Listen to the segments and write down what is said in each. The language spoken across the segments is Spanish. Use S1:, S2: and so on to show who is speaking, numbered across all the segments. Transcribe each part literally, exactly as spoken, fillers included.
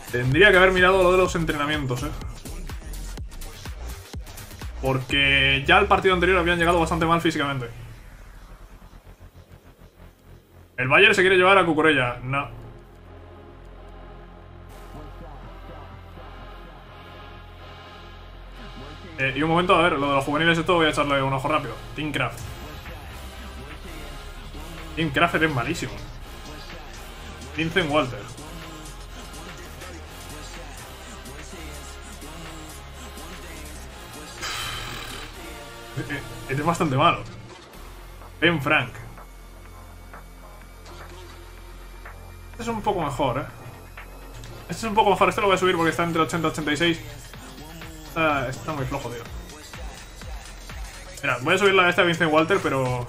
S1: Tendría que haber mirado lo de los entrenamientos, eh. Porque ya el partido anterior habían llegado bastante mal físicamente. El Bayern se quiere llevar a Cucurella. No. Eh, y un momento, a ver, lo de los juveniles esto voy a echarle un ojo rápido. Team Kraft. Team Kraft es malísimo. Vincent Walter. Es bastante malo. Ben Frank. Este es un poco mejor, eh. Este es un poco mejor. Este lo voy a subir porque está entre ochenta y ochenta y seis. Está, está muy flojo, tío. Mira, voy a subir la de esta de Vincent Walter, pero...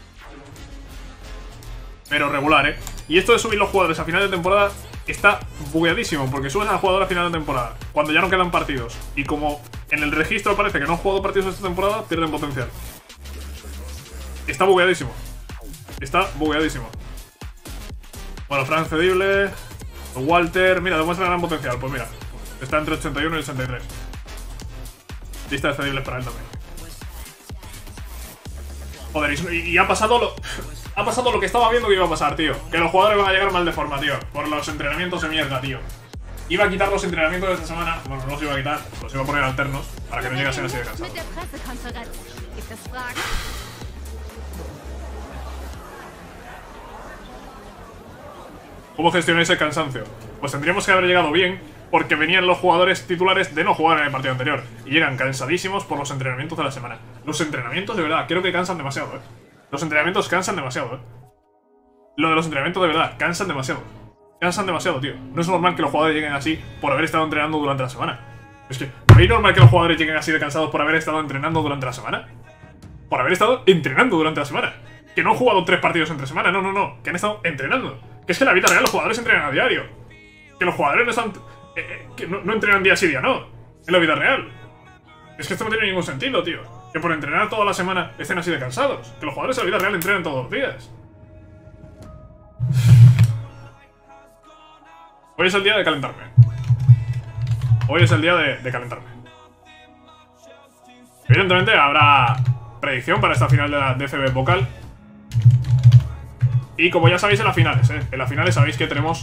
S1: Pero regular, eh. Y esto de subir los jugadores a final de temporada está bugueadísimo, porque subes al jugador a final de temporada, cuando ya no quedan partidos. Y como en el registro parece que no han jugado partidos esta temporada, pierden potencial. Está bugueadísimo. Está bugueadísimo. Bueno, Frank cedible. Walter, mira, demuestra gran potencial. Pues mira, está entre ochenta y uno y ochenta y tres. Lista de cedibles para él también. Joder, y, y ha pasado lo... Ha pasado lo que estaba viendo que iba a pasar, tío. Que los jugadores van a llegar mal de forma, tío. Por los entrenamientos de mierda, tío. Iba a quitar los entrenamientos de esta semana. Bueno, no los iba a quitar. Los iba a poner alternos para que no llegasen así de cansados. ¿Cómo gestionáis el cansancio? Pues tendríamos que haber llegado bien, porque venían los jugadores titulares de no jugar en el partido anterior. Y llegan cansadísimos por los entrenamientos de la semana. Los entrenamientos, de verdad, creo que cansan demasiado, eh. Los entrenamientos cansan demasiado, eh. Lo de los entrenamientos, de verdad, cansan demasiado. Cansan demasiado, tío. No es normal que los jugadores lleguen así por haber estado entrenando durante la semana. Es que, ¿no es normal que los jugadores lleguen así de cansados por haber estado entrenando durante la semana? Por haber estado entrenando durante la semana. Que no han jugado tres partidos entre semana, no, no, no. Que han estado entrenando. Que es que en la vida real los jugadores entrenan a diario. Que los jugadores no están... Eh, eh, que no, no entrenan día sí, día no. En la vida real. Es que esto no tiene ningún sentido, tío. Que por entrenar toda la semana estén así de cansados. Que los jugadores en la vida real entrenan todos los días. Hoy es el día de calentarme. Hoy es el día de, de calentarme. Evidentemente habrá predicción para esta final de la D C B Vocal. Y como ya sabéis en las finales, ¿eh? En las finales sabéis que tenemos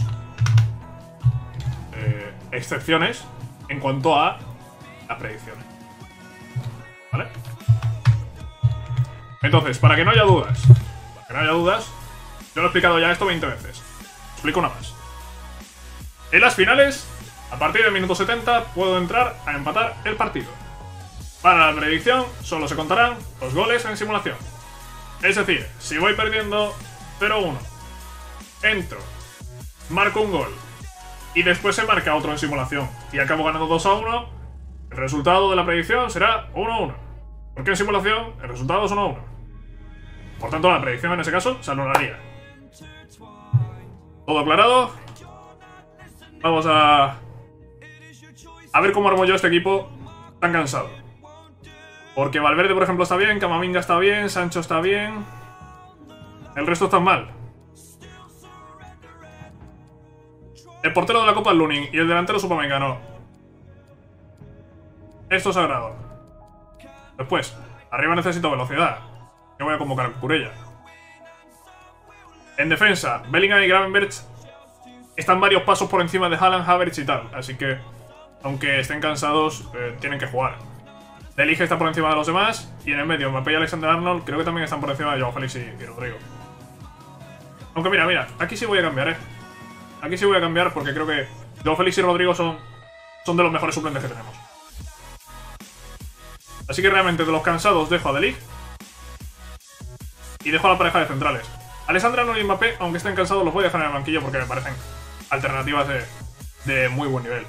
S1: eh, excepciones en cuanto a las predicciones. ¿Vale? Entonces, para que no haya dudas, para que no haya dudas, yo lo he explicado ya esto veinte veces. Explico una más. En las finales, a partir del minuto setenta, puedo entrar a empatar el partido. Para la predicción, solo se contarán los goles en simulación. Es decir, si voy perdiendo cero uno, entro, marco un gol y después se marca otro en simulación y acabo ganando dos a uno, el resultado de la predicción será uno a uno. Porque en simulación el resultado es uno a uno. Por tanto, la predicción en ese caso se anularía. ¿Todo aclarado? Vamos a... A ver cómo armo yo este equipo tan cansado. Porque Valverde, por ejemplo, está bien, Camavinga está bien, Sancho está bien... El resto está mal. El portero de la Copa es Lunin y el delantero es Upamecano. Esto es sagrado. Después, arriba necesito velocidad. Yo voy a convocar a Cucurella. En defensa, Bellingham y Gravenberch están varios pasos por encima de Haaland, Havertz y tal. Así que, aunque estén cansados, eh, tienen que jugar. De Ligt está por encima de los demás. Y en el medio, Mbappé y Alexander-Arnold creo que también están por encima de Joao Félix y, y Rodrigo. Aunque mira, mira, aquí sí voy a cambiar, eh. Aquí sí voy a cambiar porque creo que Joao Félix y Rodrigo son, son de los mejores suplentes que tenemos. Así que realmente de los cansados dejo a De Ligt y dejo a la pareja de centrales. Alexander-Arnold y Mbappé, aunque estén cansados, los voy a dejar en el banquillo porque me parecen alternativas de, de muy buen nivel.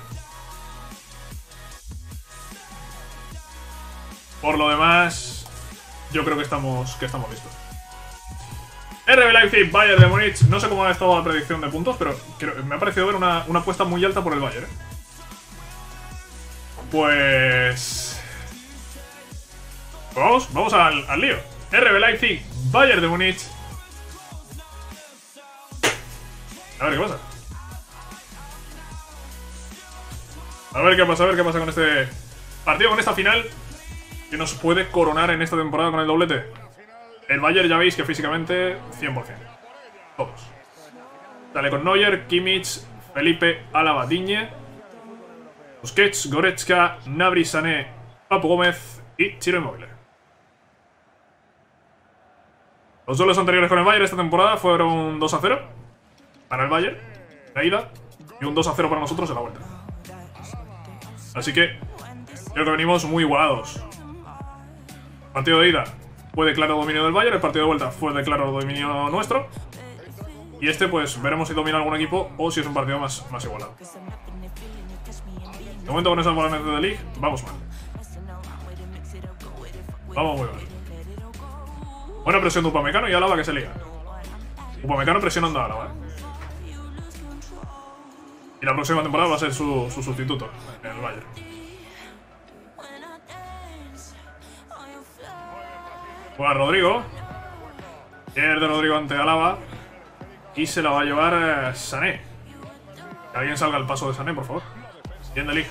S1: Por lo demás, yo creo que estamos, que estamos listos. R B Leipzig, Bayern de Múnich. No sé cómo ha estado la predicción de puntos, pero creo, me ha parecido ver una, una apuesta muy alta por el Bayern. Pues... pues vamos, vamos al, al lío. R B Leipzig, Bayern de Múnich. A ver qué pasa. A ver qué pasa, a ver qué pasa con este partido, con esta final que nos puede coronar en esta temporada con el doblete. El Bayern ya veis que físicamente cien por cien. Todos. Sale con Neuer, Kimmich, Felipe, Alaba, Digne, Busquets, Goretzka, Gnabry, Sané, Papu Gómez y Ciro Immobile. Los duelos anteriores con el Bayern esta temporada fueron un dos a cero para el Bayern, la ida, y un dos a cero para nosotros en la vuelta. Así que creo que venimos muy igualados. Partido de ida fue de claro dominio del Bayern, el partido de vuelta fue de claro dominio nuestro. Y este pues veremos si domina algún equipo o si es un partido más, más igualado. De momento con esos balones de League vamos mal. Vamos muy mal. Buena presión de Upamecano y Alaba que se liga. Upamecano presionando a Alaba, ¿eh? Y la próxima temporada va a ser su, su sustituto en el Bayern. Juega Rodrigo. Pierde Rodrigo ante Alaba. Y se la va a llevar eh, Sané. Que alguien salga al paso de Sané, por favor. Bien de Ligt.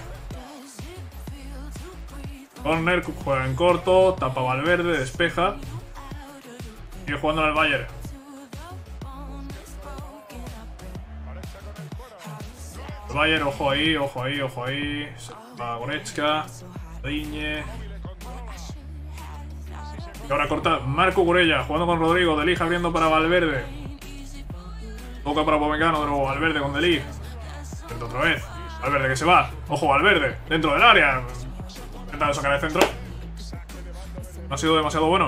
S1: Corner, juega en corto, tapa Valverde, despeja. Sigue jugando al Bayern. El Bayern, ojo ahí, ojo ahí, ojo ahí. Va Goretzka, Digne. Y ahora corta Marco Curella, jugando con Rodrigo, De Ligt abriendo para Valverde. Toca para Upamecano, de nuevo Valverde con De Ligt. Dentro otra vez. Valverde que se va. Ojo, Valverde. Dentro del área. Intentando sacar el centro. No ha sido demasiado bueno.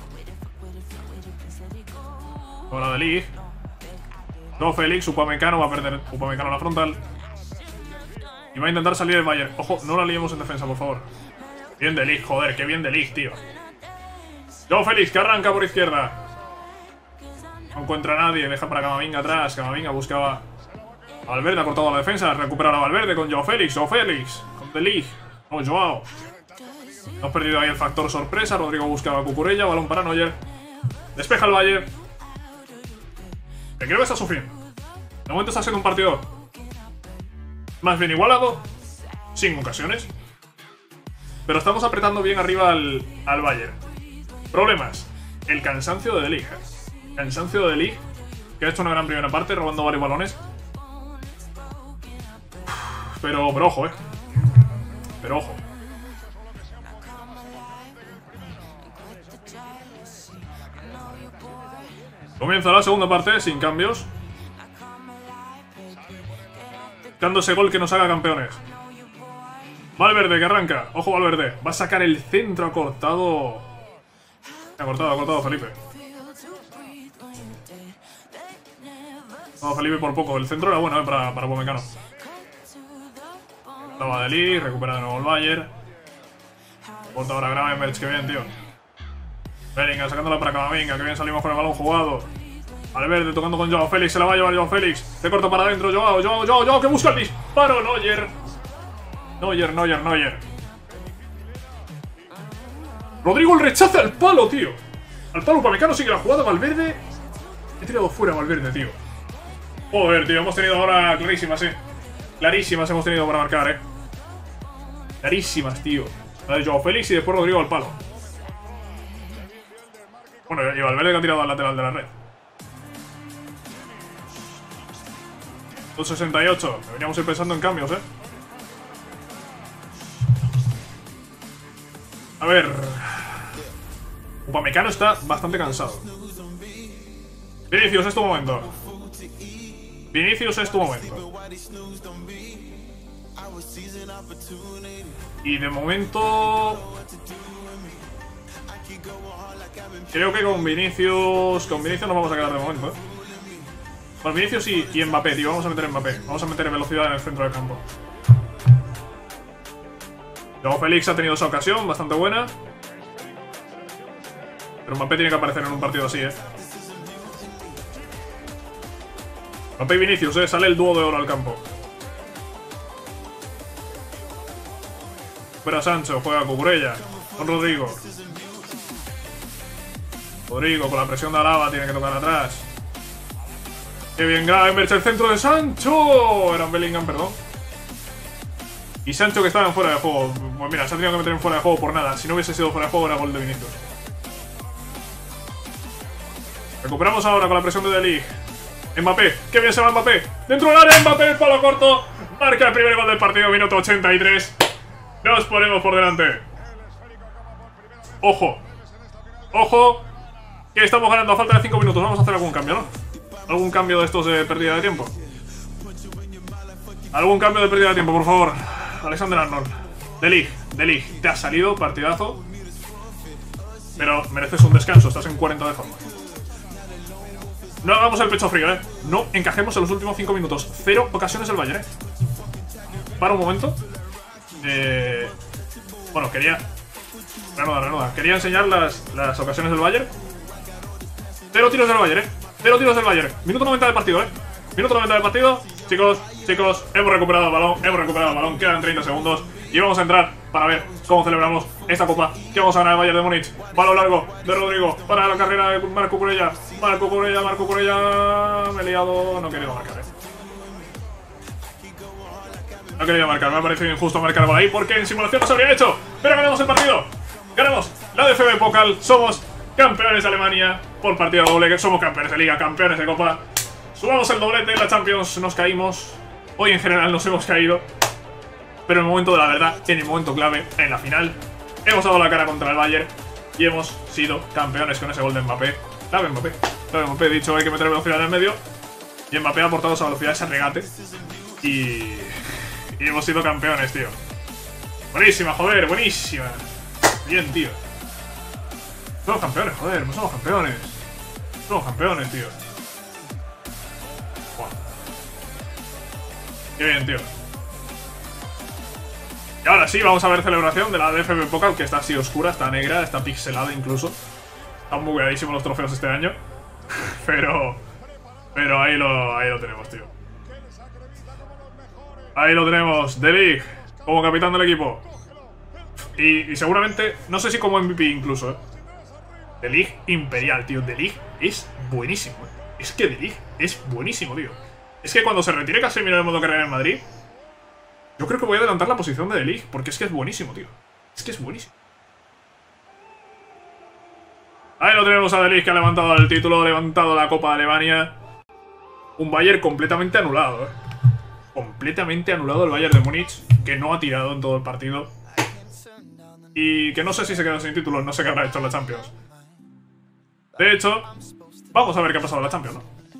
S1: Ahora De Ligt. No, Félix. Upamecano va a perder. Upamecano a la frontal. Y va a intentar salir el Bayern. Ojo, no la liemos en defensa, por favor. Bien De Ligt, joder. Qué bien De Ligt, tío. Joao Félix que arranca por izquierda. No encuentra a nadie, deja para Camavinga atrás. Camavinga buscaba a Valverde, ha cortado la defensa. Recupera a Valverde con Joao Félix. Joao Félix con De Ligt. No, Joao. Hemos perdido ahí el factor sorpresa. Rodrigo buscaba a Cucurella. Balón para Neuer. Despeja el Bayern. Que creo que está sufriendo. De momento está siendo un partido más bien igualado. Sin ocasiones. Pero estamos apretando bien arriba al, al Bayern. Problemas. El cansancio de De Ligt. Cansancio de De Ligt, que ha hecho una gran primera parte, robando varios balones. Pero, pero ojo, eh. Pero ojo. Comienza la segunda parte, sin cambios. Buscando ese gol que nos haga campeones. Valverde que arranca. Ojo Valverde. Va a sacar el centro acortado. Ha cortado, ha cortado Felipe. No, Felipe por poco. El centro era bueno, eh, para, para Upamecano. Estaba De Ligt, recupera de nuevo el Bayern. Corta ahora Gravenberch, que bien, tío. Bellingham sacándola para Camavinga, que bien salimos con el balón jugado. Valverde tocando con Joao Félix, se la va a llevar Joao Félix. Se corta para adentro, Joao, Joao, Joao, Joao, que busca el disparo. Neuer. Neuer, Neuer, Neuer. Rodrigo el rechaza al palo, tío. Al palo Upamecano sigue la jugada, Valverde. He tirado fuera a Valverde, tío. Joder, tío, hemos tenido ahora clarísimas, eh. Clarísimas hemos tenido para marcar, eh. Clarísimas, tío. La de Joao Félix y después Rodrigo al palo. Bueno, y Valverde que ha tirado al lateral de la red. dos sesenta y ocho. Deberíamos ir pensando en cambios, eh. A ver. Upamecano está bastante cansado. Vinicius, es tu momento. Vinicius, es tu momento. Y de momento... creo que con Vinicius... Con Vinicius nos vamos a quedar de momento, ¿eh? Con Vinicius y, y Mbappé, tío. Vamos a meter Mbappé. Vamos a meter velocidad en el centro del campo. Luego Félix ha tenido esa ocasión, bastante buena. Pero Mbappé tiene que aparecer en un partido así, ¿eh? Mbappé y Vinicius, ¿eh? Sale el dúo de oro al campo. Fuera Sancho, juega Cucurella. Con Rodrigo. Rodrigo con la presión de Alaba tiene que tocar atrás. ¡Qué bien Gravenberch! El centro de Sancho. Era un Bellingham, perdón. Y Sancho, que estaba en fuera de juego. Pues mira, se ha tenido que meter en fuera de juego por nada. Si no hubiese sido fuera de juego, era gol de Vinicius. Recuperamos ahora con la presión de De Ligt. Mbappé, qué bien se va Mbappé. Dentro del área, Mbappé, el palo corto. Marca el primer gol del partido, minuto ochenta y tres. Nos ponemos por delante. Ojo. Ojo. Que estamos ganando a falta de cinco minutos. Vamos a hacer algún cambio, ¿no? Algún cambio de estos de pérdida de tiempo. Algún cambio de pérdida de tiempo, por favor. Alexander Arnold. De Ligt, De Ligt, te has salido, partidazo. Pero mereces un descanso, estás en cuarenta de forma. No hagamos el pecho frío, eh. No encajemos en los últimos cinco minutos. Cero ocasiones del Bayern, eh. Para un momento. Eh... Bueno, quería... Reanuda, reanuda. Quería enseñar las, las ocasiones del Bayern. Cero tiros del Bayern, eh. Cero tiros del Bayern. Minuto noventa del partido, eh. Minuto noventa del partido. Chicos, chicos, hemos recuperado el balón. Hemos recuperado el balón. Quedan treinta segundos. Y vamos a entrar para ver cómo celebramos esta copa. Que vamos a ganar el Bayern de Múnich. Balón largo de Rodrigo para la carrera de Marco Cucurella. Marco Cucurella, Marco Cucurella. Me he liado. No he querido marcar, eh. No he querido marcar. Me ha parecido injusto marcar por ahí porque en simulación no se habría hecho. Pero ganamos el partido. Ganamos la D F B Pokal. Somos campeones de Alemania por partido doble. Somos campeones de Liga, campeones de Copa. Subamos el doblete en la Champions. Nos caímos. Hoy en general nos hemos caído. Pero en el momento de la verdad, en el momento clave, en la final, hemos dado la cara contra el Bayern y hemos sido campeones con ese gol de Mbappé. Clave Mbappé. Clave Mbappé. Dicho, hay que meter velocidad en el medio. Y Mbappé ha aportado esa velocidad, ese regate. Y... Y hemos sido campeones, tío. Buenísima, joder, buenísima. Bien, tío. Somos campeones, joder, no somos campeones. Somos campeones, tío. Wow. Qué bien, tío. Y ahora sí, vamos a ver celebración de la D F B Pokal, que está así oscura, está negra, está pixelada incluso. Están bugueadísimos los trofeos este año. Pero... Pero ahí lo, ahí lo tenemos, tío. Ahí lo tenemos, De Ligt, como capitán del equipo. Y, y seguramente, no sé si como M V P incluso, ¿eh? De Ligt imperial, tío. De Ligt es buenísimo, ¿eh? Es que De Ligt es buenísimo, tío. Es que cuando se retire Casemiro del modo carrera en Madrid, yo creo que voy a adelantar la posición de De Ligt, porque es que es buenísimo, tío. Es que es buenísimo. Ahí lo tenemos a De Ligt, que ha levantado el título, ha levantado la Copa de Alemania. Un Bayern completamente anulado, ¿eh? Completamente anulado el Bayern de Múnich, que no ha tirado en todo el partido. Y que no sé si se queda sin títulos, no sé qué habrá hecho en la Champions. De hecho, vamos a ver qué ha pasado en la Champions, ¿no?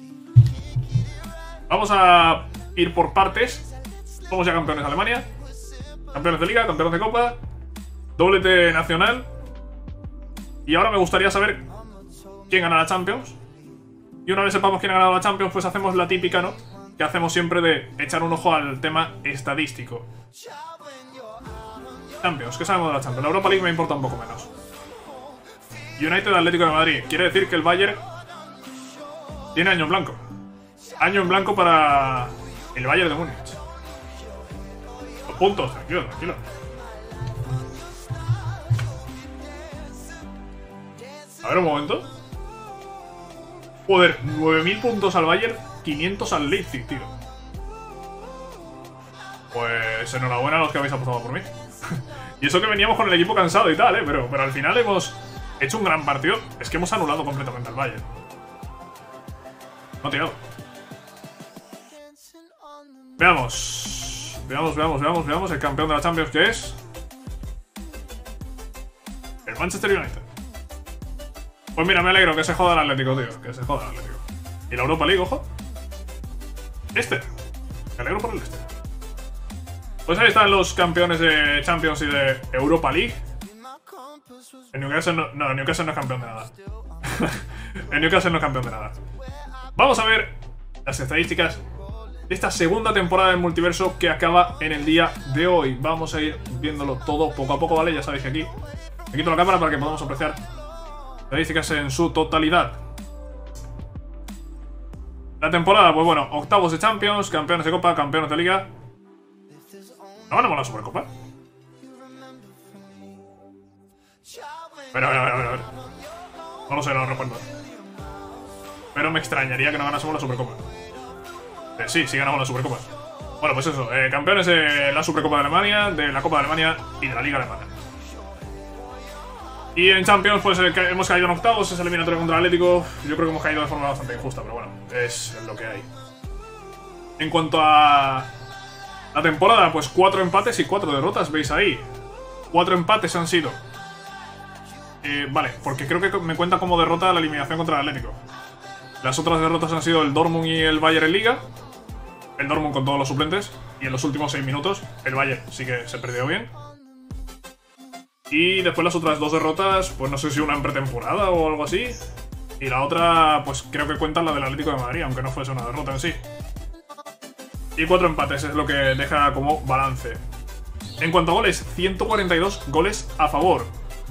S1: Vamos a ir por partes. Somos ya campeones de Alemania, campeones de Liga, campeones de Copa, doblete nacional. Y ahora me gustaría saber quién gana la Champions. Y una vez sepamos quién ha ganado la Champions, pues hacemos la típica, ¿no? Que hacemos siempre de echar un ojo al tema estadístico. Champions, ¿qué sabemos de la Champions? La Europa League me importa un poco menos. United Atlético de Madrid. Quiere decir que el Bayern tiene año en blanco. Año en blanco para el Bayern de Múnich. Dos puntos, tranquilo, tranquilo. A ver un momento. Joder, nueve mil puntos al Bayern, quinientos al Leipzig, tío. Pues enhorabuena a los que habéis apostado por mí. Y eso que veníamos con el equipo cansado y tal, eh. Pero, pero al final hemos hecho un gran partido. Es que hemos anulado completamente al Bayern. No ha tirado. Veamos. Veamos, veamos, veamos, veamos. El campeón de la Champions, que es el Manchester United. Pues mira, me alegro que se joda el Atlético, tío. Que se joda el Atlético. Y la Europa League, ojo. Este. Me alegro por el este. Pues ahí están los campeones de Champions y de Europa League. En Newcastle no, no, Newcastle no es campeón de nada. En Newcastle no es campeón de nada. Vamos a ver las estadísticas de esta segunda temporada del multiverso que acaba en el día de hoy. Vamos a ir viéndolo todo poco a poco, ¿vale? Ya sabéis que aquí me quito la cámara para que podamos apreciar estadísticas en su totalidad. La temporada, pues bueno, octavos de Champions, campeones de Copa, campeones de Liga. ¿No ganamos la Supercopa? A ver, a ver, a ver, a ver. No lo sé, no lo recuerdo. Pero me extrañaría que no ganásemos la Supercopa. Eh, sí, sí ganamos la Supercopa. Bueno, pues eso, eh, campeones de la Supercopa de Alemania, de la Copa de Alemania y de la Liga Alemana. Y en Champions, pues eh, hemos caído en octavos, es eliminatoria contra el Atlético. Yo creo que hemos caído de forma bastante injusta, pero bueno, es lo que hay. En cuanto a la temporada, pues cuatro empates y cuatro derrotas, veis ahí. Cuatro empates han sido. Eh, vale, porque creo que me cuenta como derrota la eliminación contra el Atlético. Las otras derrotas han sido el Dortmund y el Bayern en Liga. El Dortmund con todos los suplentes. Y en los últimos seis minutos, el Bayern sí que se perdió bien. Y después las otras dos derrotas, pues no sé si una en pretemporada o algo así. Y la otra, pues creo que cuenta la del Atlético de Madrid, aunque no fuese una derrota en sí. Y cuatro empates es lo que deja como balance. En cuanto a goles, ciento cuarenta y dos goles a favor.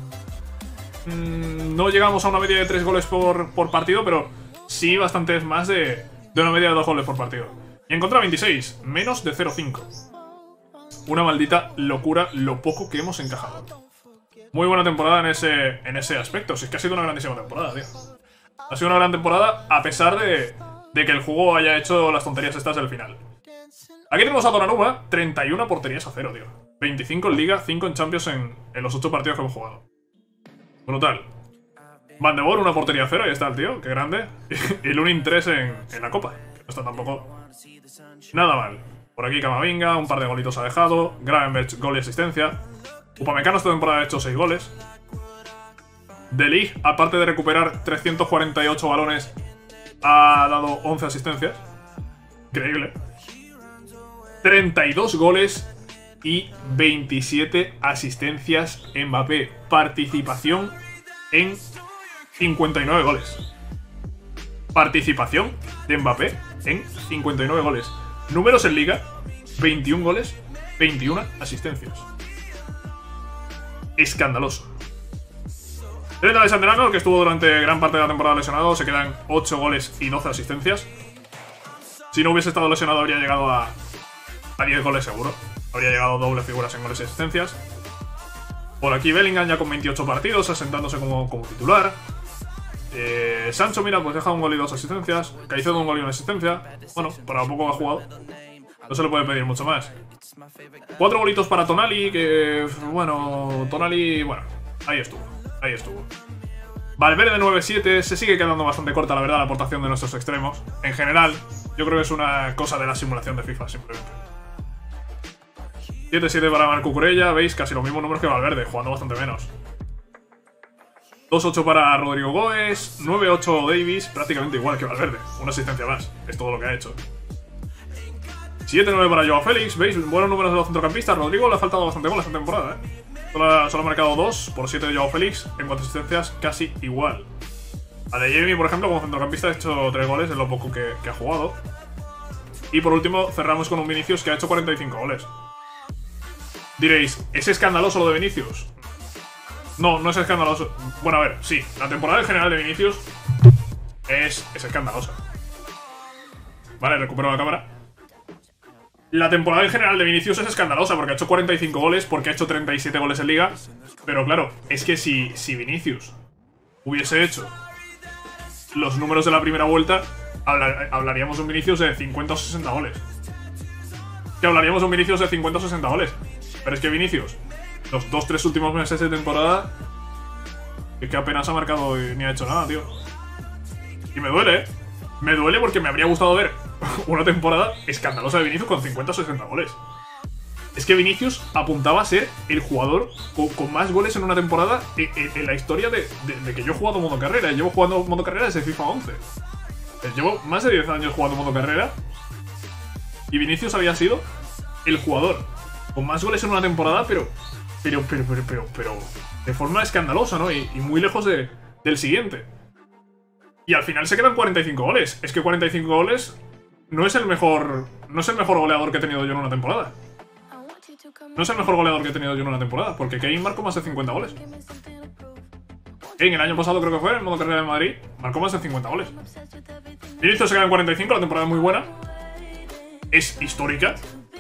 S1: Mm, no llegamos a una media de tres goles por, por partido, pero sí bastantes más de, de una media de dos goles por partido. Y en contra veintiséis, menos de cero coma cinco. Una maldita locura lo poco que hemos encajado. Muy buena temporada en ese, en ese aspecto. Si es que ha sido una grandísima temporada, tío. Ha sido una gran temporada a pesar de, de que el juego haya hecho las tonterías estas del final. Aquí tenemos a Donnarumma, treinta y una porterías a cero, tío. veinticinco en Liga, cinco en Champions en, en los ocho partidos que hemos jugado. Brutal. Van de Boer, una portería a cero, ahí está el tío, qué grande. Y Lunin tres en, en la Copa, que no está tampoco nada mal. Por aquí Camavinga, un par de golitos ha dejado. Gravenberch, gol y asistencia. Upamecano esta temporada ha hecho seis goles. De Ligt, aparte de recuperar trescientos cuarenta y ocho balones, ha dado once asistencias. Increíble. treinta y dos goles y veintisiete asistencias Mbappé. Participación en cincuenta y nueve goles. Participación de Mbappé en cincuenta y nueve goles. Números en Liga, veintiún goles, veintiuna asistencias. Escandaloso. Trent Alexander-Arnold, que estuvo durante gran parte de la temporada lesionado, se quedan ocho goles y doce asistencias. Si no hubiese estado lesionado habría llegado a, a diez goles seguro. Habría llegado doble figuras en goles y asistencias. Por aquí Bellingham ya con veintiocho partidos, asentándose como, como titular. Eh, Sancho, mira, pues deja un gol y dos asistencias. Caicedo un gol y una asistencia. Bueno, para poco ha jugado. No se le puede pedir mucho más. Cuatro golitos para Tonali, que... Bueno, Tonali... Bueno, ahí estuvo. Ahí estuvo. Valverde nueve siete. Se sigue quedando bastante corta, la verdad, la aportación de nuestros extremos. En general, yo creo que es una cosa de la simulación de FIFA, simplemente. siete siete para Marco Cucurella. Veis, casi los mismos números que Valverde, jugando bastante menos. dos ocho para Rodrigo Goes. nueve ocho Davis, prácticamente igual que Valverde. Una asistencia más, es todo lo que ha hecho. siete nueve para Joao Félix. Veis, buenos números de los centrocampistas. Rodrigo le ha faltado bastante gol esta temporada, ¿eh? Solo, solo ha marcado dos por siete de Joao Félix. En cuanto a asistencias, casi igual. A De Jamie, por ejemplo, como centrocampista ha hecho tres goles en lo poco que, que ha jugado. Y por último, cerramos con un Vinicius que ha hecho cuarenta y cinco goles. Diréis, ¿es escandaloso lo de Vinicius? No, no es escandaloso. Bueno, a ver, sí, la temporada en general de Vinicius es, es escandalosa. Vale, recupero la cámara. La temporada en general de Vinicius es escandalosa porque ha hecho cuarenta y cinco goles, porque ha hecho treinta y siete goles en Liga. Pero claro, es que si, si Vinicius hubiese hecho los números de la primera vuelta, hablar, hablaríamos de un Vinicius de cincuenta o sesenta goles. Que hablaríamos de un Vinicius de cincuenta o sesenta goles. Pero es que Vinicius, los dos tres últimos meses de temporada, es que apenas ha marcado y ni ha hecho nada, tío. Y me duele, ¿eh? Me duele porque me habría gustado ver una temporada escandalosa de Vinicius con cincuenta o sesenta goles. Es que Vinicius apuntaba a ser el jugador con, con más goles en una temporada en, en, en la historia de, de, de que yo he jugado modo carrera. Llevo jugando modo carrera desde FIFA once. Llevo más de diez años jugando modo carrera. Y Vinicius había sido el jugador con más goles en una temporada, pero... Pero, pero, pero, pero, pero... de forma escandalosa, ¿no? Y, y muy lejos de, del siguiente. Y al final se quedan cuarenta y cinco goles. Es que cuarenta y cinco goles no es el mejor... No es el mejor goleador que he tenido yo en una temporada. No es el mejor goleador que he tenido yo en una temporada, porque Kane marcó más de cincuenta goles. Kane el año pasado creo que fue, en modo carrera de Madrid, marcó más de cincuenta goles. Vinicius se queda en cuarenta y cinco, la temporada es muy buena. Es histórica.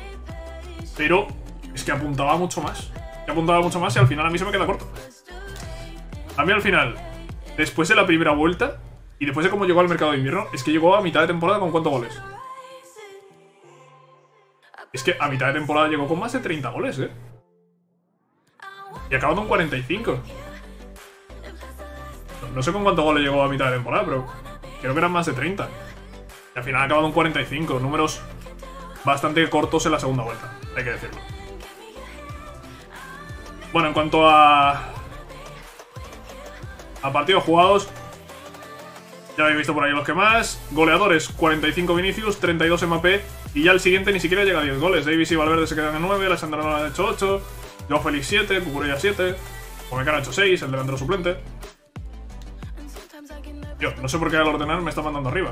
S1: Pero es que apuntaba mucho más. Que apuntaba mucho más y al final a mí se me queda corto. A mí al final, después de la primera vuelta y después de cómo llegó al mercado de invierno, es que llegó a mitad de temporada con cuántos goles. Es que a mitad de temporada llegó con más de treinta goles, ¿eh? Y acabó con cuarenta y cinco. No sé con cuántos goles llegó a mitad de temporada, pero creo que eran más de treinta. Y al final ha acabado con cuarenta y cinco. Números bastante cortos en la segunda vuelta, hay que decirlo. Bueno, en cuanto a... A partidos jugados, ya habéis visto por ahí los que más. Goleadores, cuarenta y cinco Vinicius, treinta y dos Mbappé. Y ya el siguiente ni siquiera llega a diez goles. Davis y Valverde se quedan en nueve, Alexandre Arnold ha hecho ocho, Joao Félix siete, Cucurella siete, Upamecano ha hecho seis, el delantero suplente. Yo, no sé por qué al ordenar me está mandando arriba.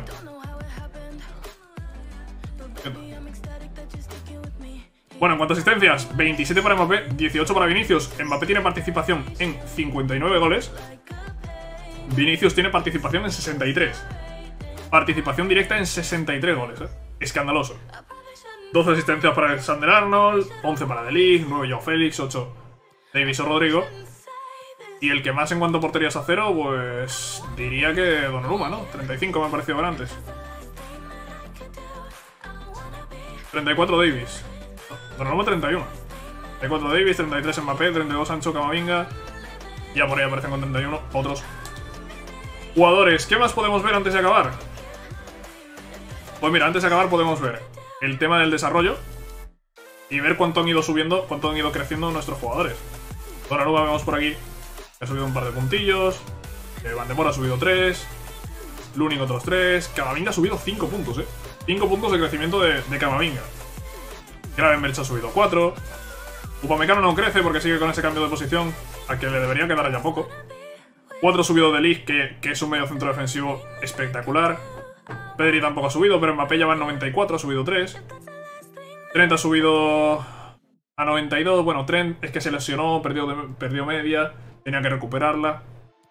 S1: Bueno, en cuanto a asistencias, veintisiete para Mbappé, dieciocho para Vinicius. Mbappé tiene participación en cincuenta y nueve goles. Vinicius tiene participación en sesenta y tres. Participación directa en sesenta y tres goles, ¿eh? Escandaloso. doce asistencias para Alexander Arnold, once para De Ligt, nueve Joao Félix, ocho Davis o Rodrigo. Y el que más en cuanto a porterías a cero, pues diría que Donnarumma, ¿no? treinta y cinco me ha parecido ver antes. treinta y cuatro Davis. Donnarumma treinta y uno. treinta y cuatro Davis, treinta y tres Mbappé, treinta y dos Sancho, Camavinga. Ya por ahí aparecen con treinta y uno otros jugadores. ¿Qué más podemos ver antes de acabar? Pues mira, antes de acabar podemos ver el tema del desarrollo y ver cuánto han ido subiendo, cuánto han ido creciendo nuestros jugadores. Donnarumma vemos por aquí que ha subido un par de puntillos, eh, Van de Boer ha subido tres, Lunin otros tres, Camavinga ha subido cinco puntos, eh. cinco puntos de crecimiento de, de Camavinga. Gravenberch ha subido cuatro. Upamecano no crece porque sigue con ese cambio de posición, a que le debería quedar ya poco. cuatro subido De Ligt, que, que es un medio centro defensivo espectacular. Pedri tampoco ha subido, pero Mbappé ya va en noventa y cuatro, ha subido tres. Trent ha subido a noventa y dos. Bueno, Trent es que se lesionó, perdió, de, perdió media, tenía que recuperarla.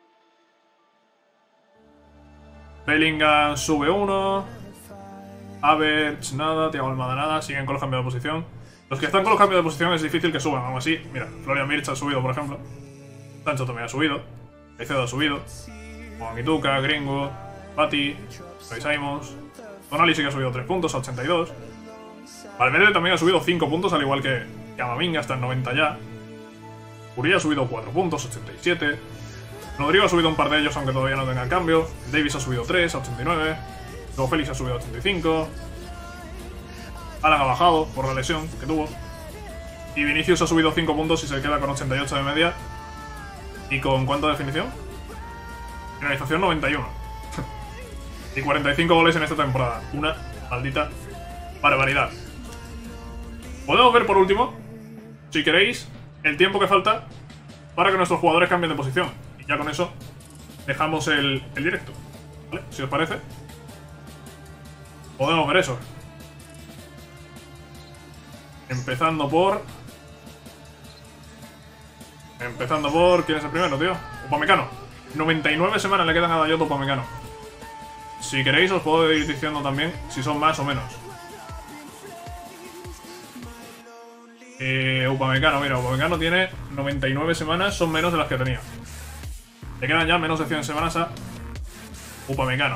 S1: Bellingham sube uno. Havertz nada, Thiago Almada nada, siguen con los cambios de posición. Los que están con los cambios de posición es difícil que suban, aún así. Mira, Florian Wirtz ha subido, por ejemplo. Sancho también ha subido. Caicedo ha subido. Juanituca, Greenwood, Fati, Roy Simons. Tonali sí que ha subido tres puntos a ochenta y dos. Valverde también ha subido cinco puntos, al igual que Camavinga, hasta el noventa ya. Uriah ha subido cuatro puntos, ochenta y siete. Rodrigo ha subido un par de ellos, aunque todavía no tenga cambio. Davis ha subido tres, a ochenta y nueve. Joao Félix ha subido a ochenta y cinco. Alan ha bajado por la lesión que tuvo. Y Vinicius ha subido cinco puntos y se queda con ochenta y ocho de media. ¿Y con cuánta definición? Finalización noventa y uno. Y cuarenta y cinco goles en esta temporada. Una maldita barbaridad. Podemos ver por último, si queréis, el tiempo que falta para que nuestros jugadores cambien de posición. Y ya con eso dejamos el, el directo, ¿vale? Si os parece, podemos ver eso. Empezando por... Empezando por... ¿Quién es el primero, tío? Upamecano. noventa y nueve semanas le quedan a Dayot Upamecano. Si queréis os puedo ir diciendo también si son más o menos. Eh, Upamecano, mira, Upamecano tiene noventa y nueve semanas, son menos de las que tenía. Le quedan ya menos de cien semanas a Upamecano.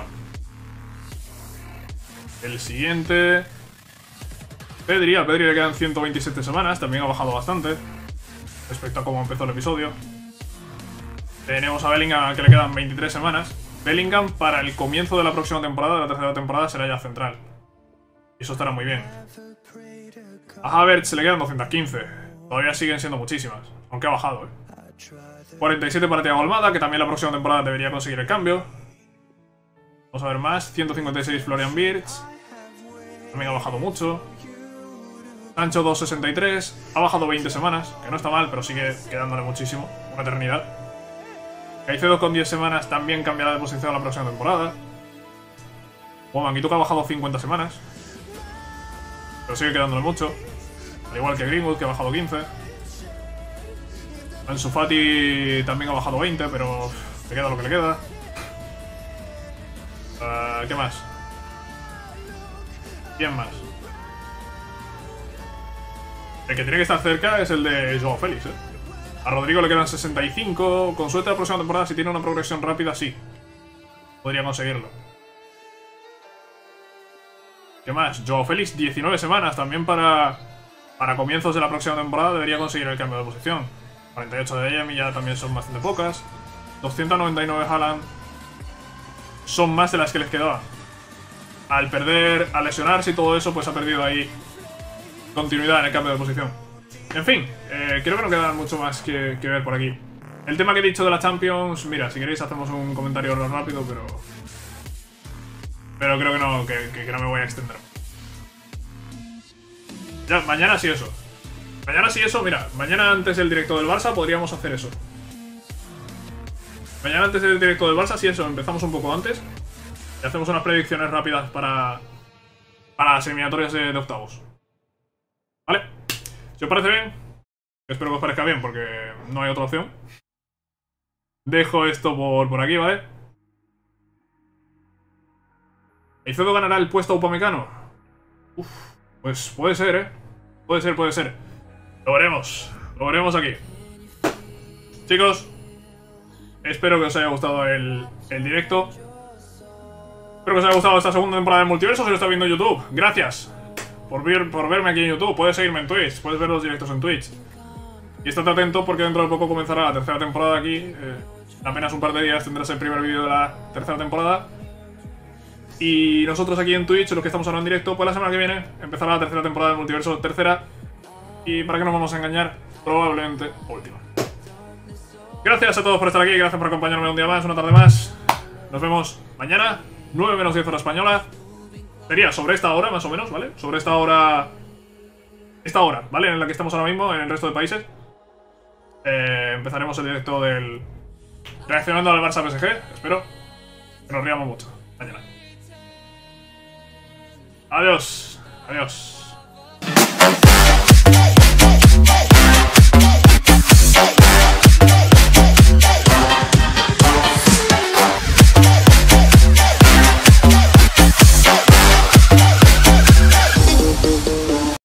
S1: El siguiente... Pedri, a Pedri le quedan ciento veintisiete semanas, también ha bajado bastante respecto a cómo empezó el episodio. Tenemos a Bellingham, que le quedan veintitrés semanas. Bellingham para el comienzo de la próxima temporada, de la tercera temporada, será ya central. Y eso estará muy bien. A Havertz se le quedan doscientas quince. Todavía siguen siendo muchísimas, aunque ha bajado, ¿eh? cuarenta y siete para Thiago Almada, que también la próxima temporada debería conseguir el cambio. Vamos a ver más. ciento cincuenta y seis Florian Wirtz. También ha bajado mucho. Sancho doscientos sesenta y tres. Ha bajado veinte semanas, que no está mal, pero sigue quedándole muchísimo. Una eternidad. Caicedo con diez semanas también cambiará de posición la próxima temporada. Bueno, Manquituca ha bajado cincuenta semanas, pero sigue quedándole mucho. Al igual que Greenwood, que ha bajado quince. Ansu Fati también ha bajado veinte, pero le queda lo que le queda. Uh, ¿Qué más? ¿Quién más? El que tiene que estar cerca es el de Joao Félix, ¿eh? A Rodrigo le quedan sesenta y cinco. Con suerte la próxima temporada, si tiene una progresión rápida, sí podría conseguirlo. ¿Qué más? Joao Félix, diecinueve semanas. También para, para comienzos de la próxima temporada debería conseguir el cambio de posición. cuarenta y ocho de Emi ya también son bastante pocas. doscientos noventa y nueve Haaland. Son más de las que les quedaban. Al perder, al lesionarse y todo eso, pues ha perdido ahí continuidad en el cambio de posición. En fin, eh, creo que no queda mucho más que, que ver por aquí. El tema que he dicho de la Champions, mira, si queréis hacemos un comentario rápido, pero... Pero creo que no, que, que, que no me voy a extender. Ya, mañana sí eso. Mañana sí eso, mira, mañana antes del directo del Barça podríamos hacer eso. Mañana antes del directo del Barça sí eso, empezamos un poco antes. Y hacemos unas predicciones rápidas para... Para las eliminatorias de, de octavos. ¿Vale? Si os parece bien, espero que os parezca bien porque no hay otra opción. Dejo esto por, por aquí, ¿vale? ¿Eicedo ganará el puesto a Upamecano? Uf, pues puede ser, ¿eh? Puede ser, puede ser. Lo veremos. Lo veremos aquí. Chicos, espero que os haya gustado el, el directo. Espero que os haya gustado esta segunda temporada del Multiverso. Si lo está viendo en YouTube, gracias por, ver, por verme aquí en YouTube. Puedes seguirme en Twitch, puedes ver los directos en Twitch. Y estate atento porque dentro de poco comenzará la tercera temporada aquí. Eh, apenas un par de días tendrás el primer vídeo de la tercera temporada. Y nosotros aquí en Twitch, los que estamos ahora en directo, pues la semana que viene empezará la tercera temporada del Multiverso, tercera. Y para que no nos vamos a engañar, probablemente última. Gracias a todos por estar aquí, gracias por acompañarme un día más, una tarde más. Nos vemos mañana, nueve menos diez hora española. Sería sobre esta hora, más o menos, ¿vale? Sobre esta hora... Esta hora, ¿vale? En la que estamos ahora mismo, en el resto de países. Eh, empezaremos el directo del... Reaccionando al Barça P S G, espero que nos riamos mucho mañana. Adiós, adiós.